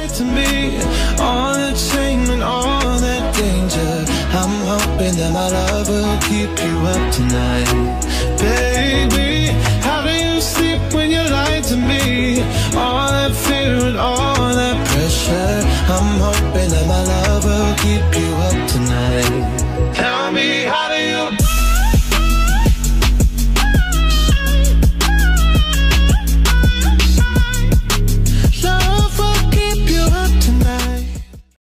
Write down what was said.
lied to me. All the shame and all that danger, I'm hoping that my love will keep you up tonight.